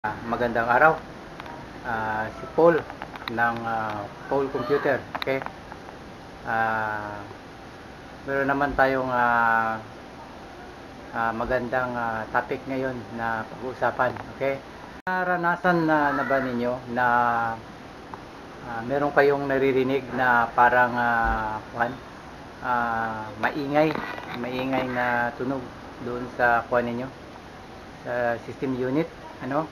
Magandang araw. Si Paul ng Paul Computer. Okay? Meron naman tayong magandang topic ngayon na pag-uusapan. Okay? Naranasan na ba ninyo na meron kayong naririnig na parang maingay na tunog doon sa kuwan ninyo, sa system unit, ano?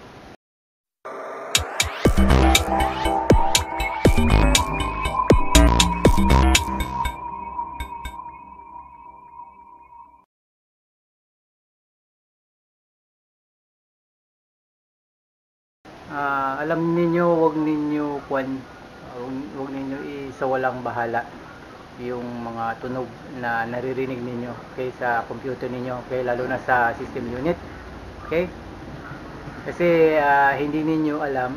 Alam niyo, wag ninyo isawalang bahala yung mga tunog na naririnig ninyo, okay, sa computer ninyo, okay, lalo na sa system unit. Okay? Kasi hindi ninyo alam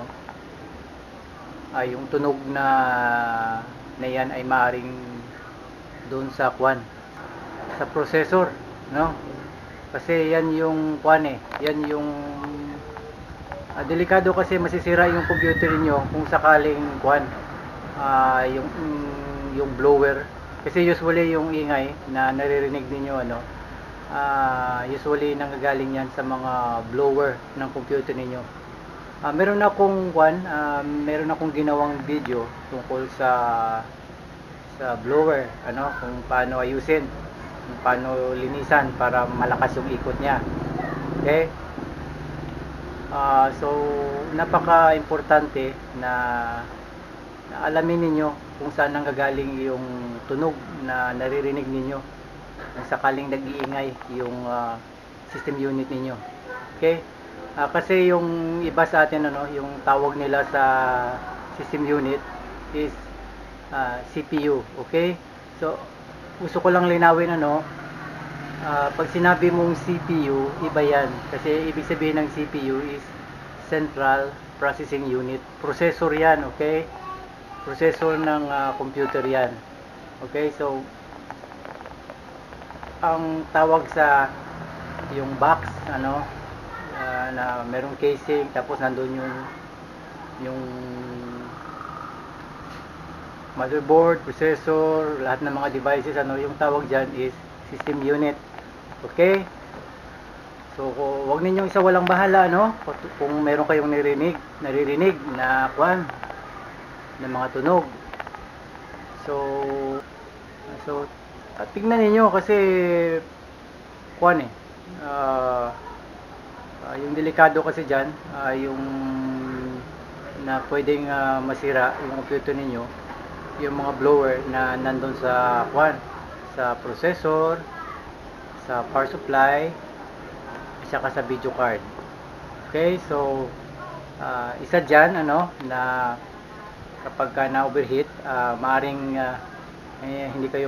yung tunog na yan ay maaring doon sa sa processor, no? Kasi yan yung yan yung delikado, kasi masisira yung computer niyo kung sakaling yung blower, kasi usually yung ingay na naririnig niyo usually nanggagaling yan sa mga blower ng computer niyo. Meron akong ginawang video tungkol sa blower, kung paano ayusin, kung paano linisan para malakas yung ikot niya. Okay? So napaka-importante na alamin ninyo kung saan nanggagaling yung tunog na naririnig ninyo kung sakaling nag-iingay yung system unit ninyo. Okay? Kasi yung iba sa atin, yung tawag nila sa system unit is CPU. Okay? So gusto ko lang linawin, pag sinabi mong CPU, iba yan. Kasi ibig sabihin ng CPU is Central Processing Unit. Processor yan, okay? Processor ng computer yan. Okay, so ang tawag sa yung box, na merong casing, tapos nandun yung motherboard, processor, lahat ng mga devices, yung tawag dyan is system unit. Okay? So wag ninyong isawalang bahala, kung meron kayong naririnig na ng mga tunog. So tignan ninyo, kasi yung delikado kasi diyan, yung na pwedeng masira yung computer ninyo, yung mga blower na nandun sa sa processor, sa power supply, at saka sa video card. Okay, so isa dyan, na kapag na-overheat, maaring hindi kayo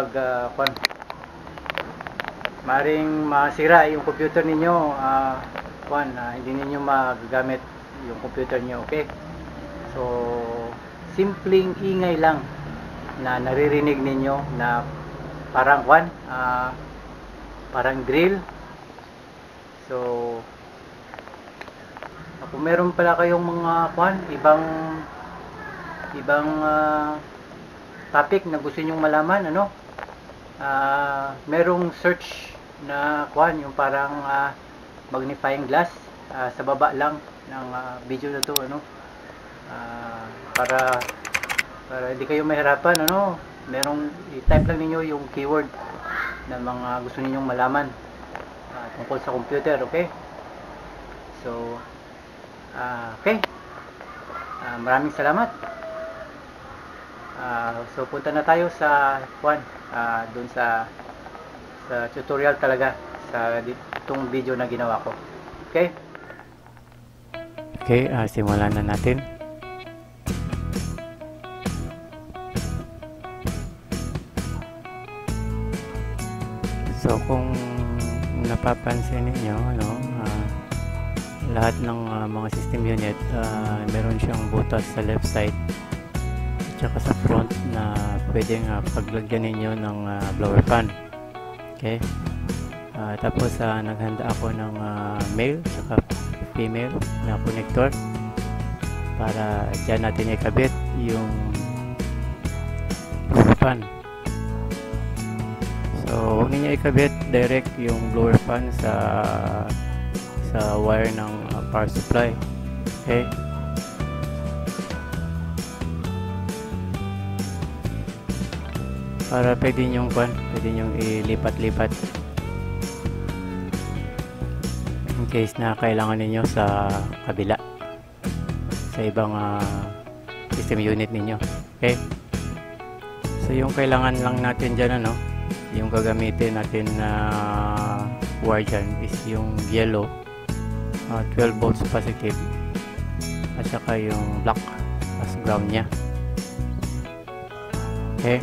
maaring masira yung computer ninyo, hindi ninyo magagamit yung computer nyo. Okay, so simpleng ingay lang na naririnig ninyo na parang parang drill. So kung meron pala kayong mga ibang topic na gusto ninyong malaman, merong search na yung parang magnifying glass sa baba lang ng video na to, para hindi kayo mahirapan, merong i-type lang ninyo yung keyword na mga gusto ninyong malaman tungkol sa computer. Okay, so okay, maraming salamat. So punta na tayo sa dun sa tutorial talaga, sa itong video na ginawa ko. Okay, simulan na natin. So kung napapansin niyo, lahat ng mga system unit, meron siyang butas sa left side at saka sa front na pwedeng paglagyan ninyo ng blower fan. Okay, tapos naghanda ako ng mail saka female na connector para dyan natin ikabit yung blower fan. So huwag niyo ikabit direct yung blower fan sa wire ng power supply. Okay, para pwede nyong ilipat-lipat in case na kailangan ninyo sa kabila, sa ibang system unit ninyo. Okay, so yung kailangan lang natin dyan, yung gagamitin natin na wire dyan is yung yellow, 12 volts positive, at saka yung black as ground nya. Okay,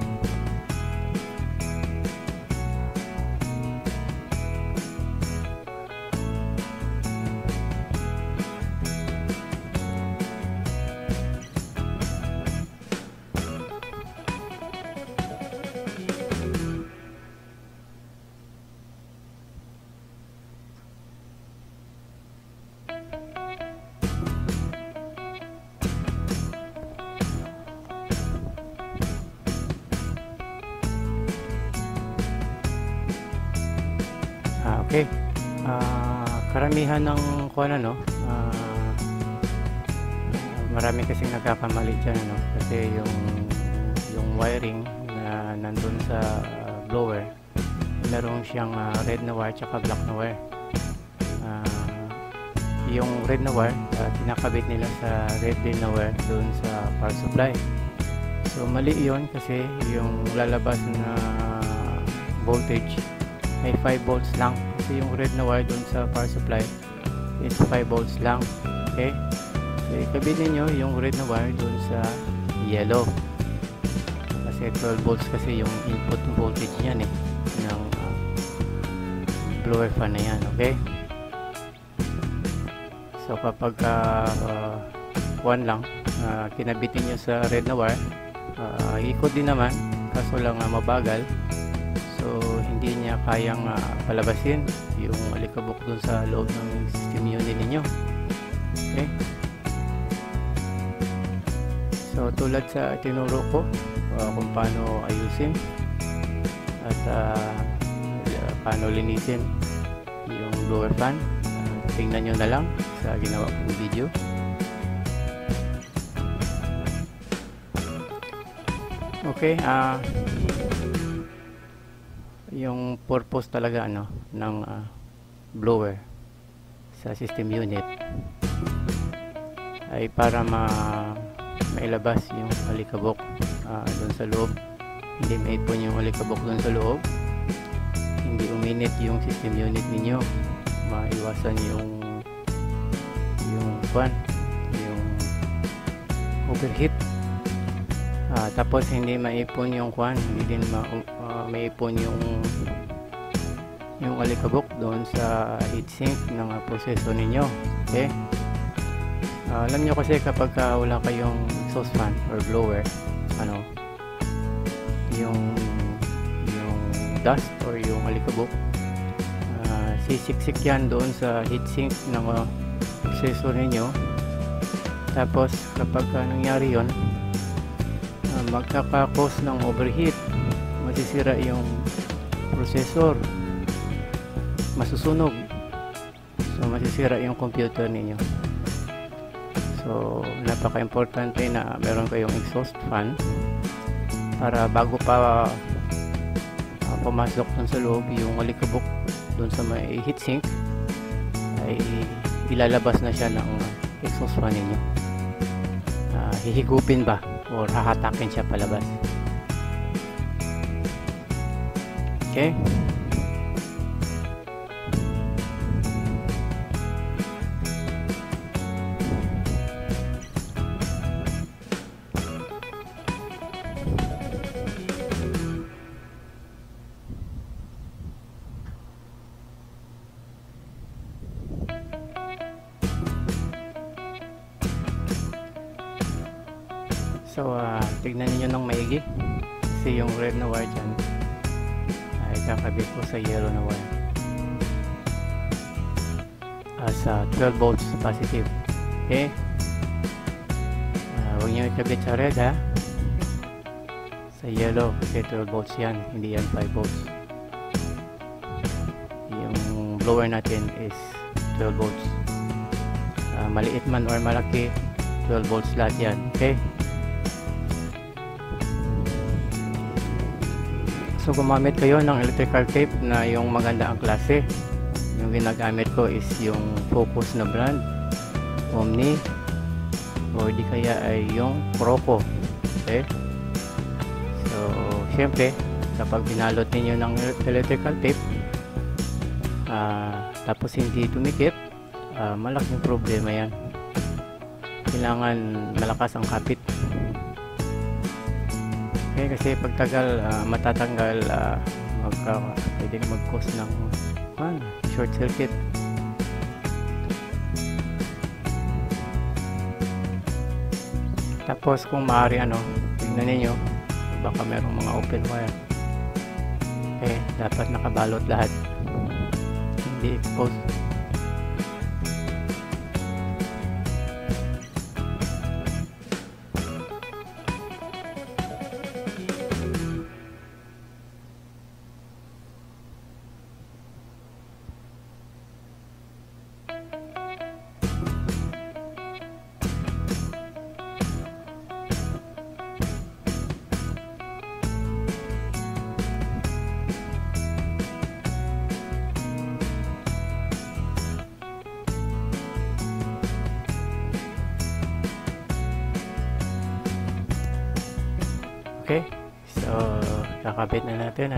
okay. Karamihan ng marami kasing nagkakamali dyan, kasi yung wiring na nandun sa blower, meron siyang red na wire tsaka black na wire. Yung red na wire, kinakabit nila sa red din na wire dun sa power supply. So mali yun, kasi yung lalabas na voltage ay 5 volts lang, kasi yung red na wire dun sa power supply is 5 volts lang. Okay, so ikabit ninyo yung red na wire dun sa yellow, kasi 12 volts kasi yung input voltage niyan ng blower fan na yan. Okay, so kapag lang kinabitin nyo sa red na wire, ikot din naman, kaso lang mabagal. So hindi niya kayang palabasin yung alikabok dun sa loob ng system unit ninyo. Okay, so tulad sa tinuro ko kung paano ayusin at paano linisin yung blower fan, tingnan nyo na lang sa ginawa kong video. Okay, yung purpose talaga ng blower sa system unit ay para mailabas yung alikabok doon sa loob. Hindi maipon yung alikabok doon sa loob, hindi uminit yung system unit ninyo, maiwasan yung overheat. Tapos hindi maipon yung hindi din maipon yung alikabok doon sa heatsink ng proseso ninyo. Okay, alam nyo kasi kapag wala kayong exhaust fan or blower, yung dust or yung alikabok, sisiksik yan doon sa heatsink ng proseso ninyo. Tapos kapag nangyari yon, magkaka-cause ng overheat, masisira yung processor, masusunog, so masisira yung computer ninyo. So napaka-importante na meron kayong exhaust fan para bago pa pumasok dun sa loob yung alikabok dun sa may heatsink, ay ilalabas na siya ng exhaust fan ninyo. Hihigupin ba or hahatakin siya palabas. Okay, so tignan niyo ng maigi, kasi yung red na wire dyan ay kakabit ko sa yellow na wire. sa 12 volts positive. Okay, huwag nyo ikabit sa red ha, sa yellow, kasi 12 volts yan, hindi yan 5 volts. Yung blower natin is 12 volts, maliit man or malaki, 12 volts lahat yan. Okay, so gumamit kayo ng electrical tape na yung maganda ang klase. Yung ginagamit ko is yung Focus na brand, Omni, o di kaya ay yung Proco. Okay, so syempre kapag binalot ninyo ng electrical tape tapos hindi tumikip, malaking problema yan. Kailangan malakas ang kapit. Okay, kasi pagtagal matatanggal, pwede mag-cause ng short circuit. Tapos kung maaari tignan ninyo, baka merong mga open wire. Okay, dapat nakabalot lahat, hindi exposed. Okay, so kakabit na natin.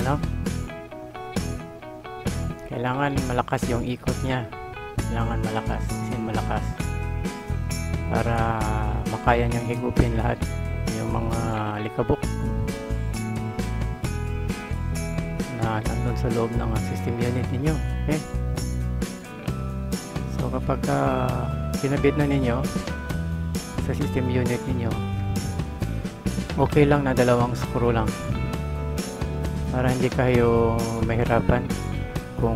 Kailangan malakas yung ikot niya, kailangan malakas, malakas para makaya niyang higupin lahat yung mga likabok na nandun sa loob ng system unit ninyo. Okay, so kapag kinabit na ninyo sa system unit ninyo, okay lang na dalawang screw lang para hindi kayo mahirapan kung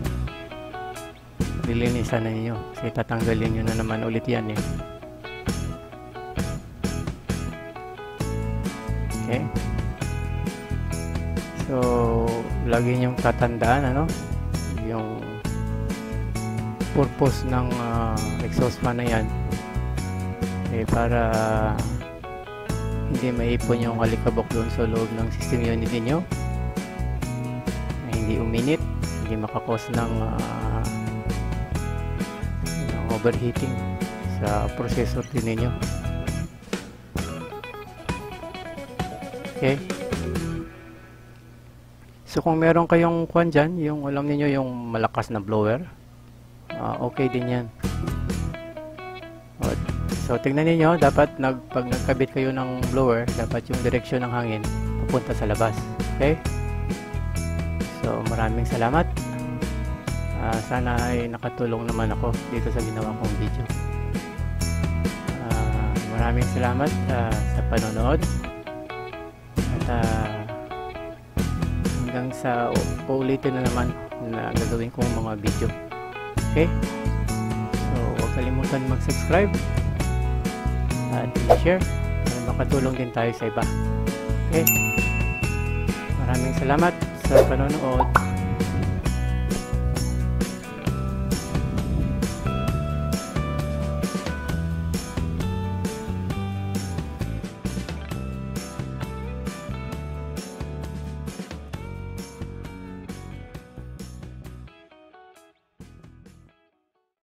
lilinisan na ninyo, kasi tatanggalin nyo na naman ulit yan eh. Okay, so lagi nyong tatandaan yung purpose ng exhaust fan na yan para hindi maipon yung alikabok doon sa loob ng system unit niyo, hindi uminit, hindi makakos ng overheating sa processor din ninyo. Okay, so kung meron kayong kwan dyan, yung alam niyo yung malakas na blower, okay din yan. So tingnan niyo, dapat pag nagkabit kayo ng blower, dapat yung direksyon ng hangin pupunta sa labas. Okay, so maraming salamat. Sana ay nakatulong naman ako dito sa ginawa kong video. Maraming salamat sa panonood, at hanggang sa uulitin na naman na gagawin kong mga video. Okay, so huwag kalimutan mag-subscribe at i-share para makatulong din tayo sa iba. Okay, maraming salamat sa panonood.